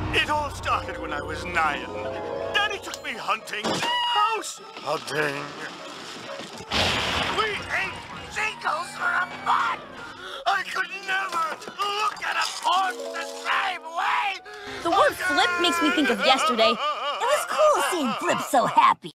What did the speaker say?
It all started when I was 9. Daddy took me hunting, house hunting. We ate seagulls for a month. I could never look at a corpse the same way. The word flip makes me think of yesterday. It was cool seeing Flip so happy.